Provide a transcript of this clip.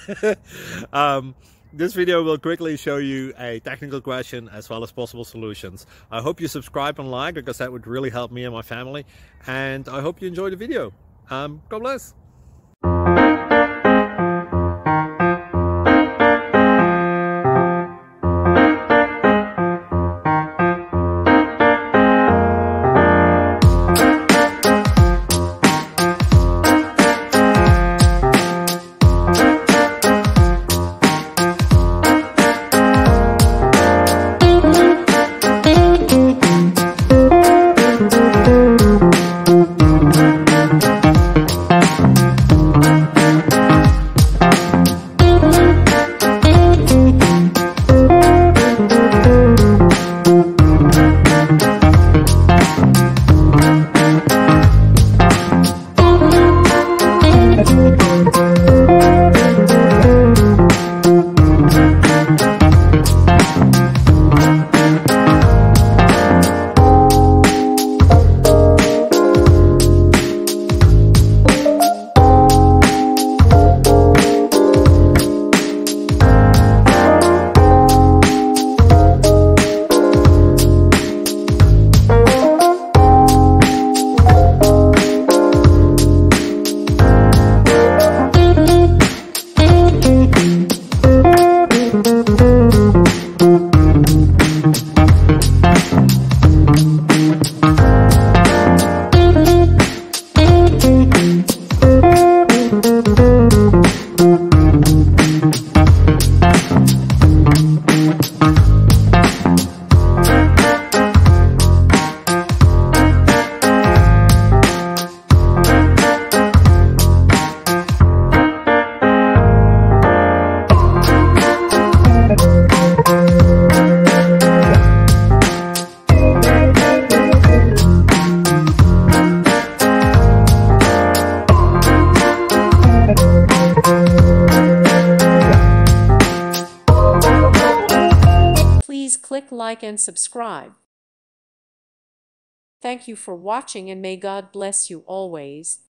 This video will quickly show you a technical question as well as possible solutions. I hope you subscribe and like, because that would really help me and my family. And I hope you enjoy the video. God bless. Please click like and subscribe. Thank you for watching, and may God bless you always.